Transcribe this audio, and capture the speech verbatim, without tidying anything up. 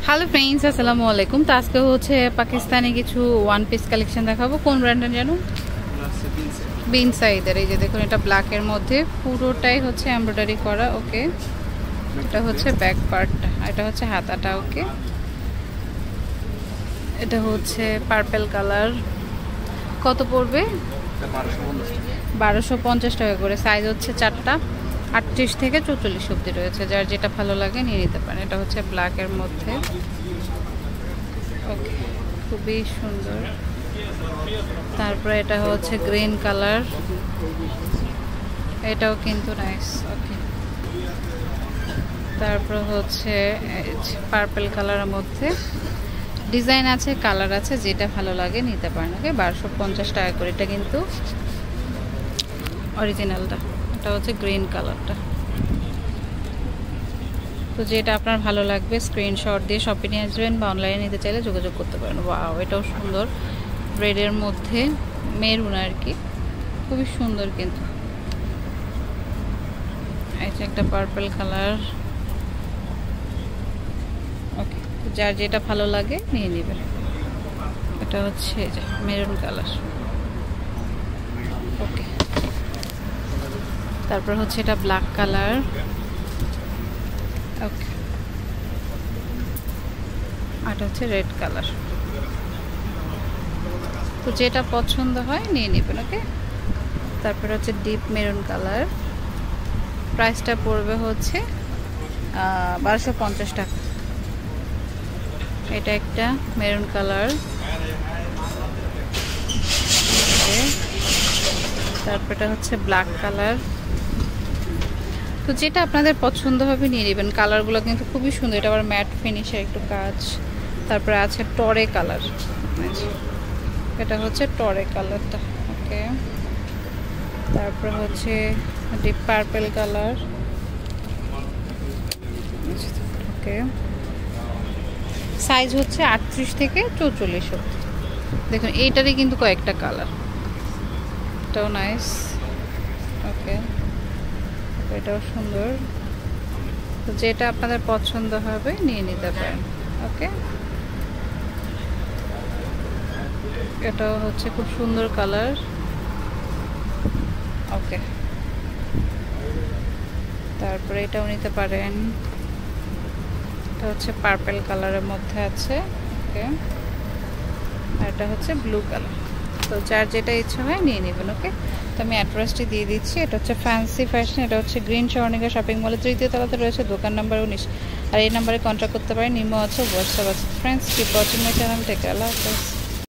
Hello friends, আসসালামু আলাইকুম। তো আজকে হচ্ছে পাকিস্তানি কিছু ওয়ান পিস কালেকশন দেখাবো। কোন ব্র্যান্ডের জানো? বিন সাইদের। এই যে দেখুন, এটা ব্ল্যাকের মধ্যে পুরোটাই হচ্ছে এমব্রয়ডারি করা। ওকে, এটা হচ্ছে ব্যাক পার্টটা, এটা হচ্ছে হাতাটা। ওকে, এটা হচ্ছে পার্পেল কালার। কত পড়বে? বারোশো পঞ্চাশ টাকা করে। সাইজ হচ্ছে চারটা, আটত্রিশ থেকে চৌচল্লিশ অব্দি রয়েছে। যার যেটা ভালো লাগে নিয়ে নিতে পারেন। এটা হচ্ছে ব্ল্যাকের মধ্যে। ওকে, খুবই সুন্দর। তারপরে এটা হচ্ছে গ্রিন কালার, এটাও কিন্তু নাইস। ওকে, তারপর হচ্ছে পার্পেল কালারের মধ্যে ডিজাইন আছে, কালার আছে, যেটা ভালো লাগে নিতে পারেন। ওকে, বারোশো পঞ্চাশ টাকা করে। এটা কিন্তু অরিজিনালটা, এটা হচ্ছে গ্রিন কালারটা। তো যেটা আপনার ভালো লাগবে স্ক্রিনশট দিয়ে শপে নিয়ে আসবেন বা অনলাইনে নিতে চাইলে যোগাযোগ করতে পারেন। ওয়াও, এটাও সুন্দর, রেডের মধ্যে মেরুন আর কি, খুবই সুন্দর। কিন্তু এটা একটা পার্পল কালার। ওকে, যার যেটা ভালো লাগে নিয়ে নেবেন। এটা হচ্ছে যে মেরুন কালার। ওকে, তারপর হচ্ছে এটা ব্ল্যাক কালার। ওকে, আর হচ্ছে রেড কালার। তো যেটা পছন্দ হয় নিয়ে নেবেন। ওকে, তারপর হচ্ছে ডিপ মেরুন কালার। প্রাইসটা পড়বে হচ্ছে বারোশো পঞ্চাশ টাকা। এটা একটা মেরুন কালার। তারপর এটা হচ্ছে ব্ল্যাক কালার। তো যেটা আপনাদের পছন্দ হবে নিয়ে নেবেন। কালারগুলো কিন্তু খুবই সুন্দর। এটা আবার ম্যাট ফিনিশের একটু কাজ। তারপরে আছে টরে কালার, এটা হচ্ছে টরে কালারটা। ওকে, তারপর হচ্ছে deep purple colour. Okay, size হচ্ছে আটত্রিশ থেকে চৌচল্লিশ অব্দি। দেখুন, এইটারই কিন্তু কয়েকটা কালার, এটাও নাইস। ওকে, এটাও সুন্দর। তো যেটা আপনাদের পছন্দ হবে নিয়ে নিতে পারেন। ওকে, এটাও হচ্ছে খুব সুন্দর কালার। ওকে, তারপরে এটাও নিতে পারেন। এটা হচ্ছে পার্পল কালারের মধ্যে আছে। ওকে, আর এটা হচ্ছে ব্লু কালার। তো যার যেটা ইচ্ছা হয় নিয়ে নেবেন। ওকে, তো আমি অ্যাড্রেসটি দিয়ে দিচ্ছি। এটা হচ্ছে ফ্যান্সি ফ্যাশন, এটা হচ্ছে গ্রিন স্বর্ণিকা শপিং মলের তৃতীয় তলাতে রয়েছে, দোকান নাম্বার উনিশ। আর এই নাম্বারে কন্ট্যাক্ট করতে পারেন। নিমো আছে, হোয়াটসঅ্যাপ আছে। Friends, keep watching my channel. Take care, আল্লাহ হাফেজ।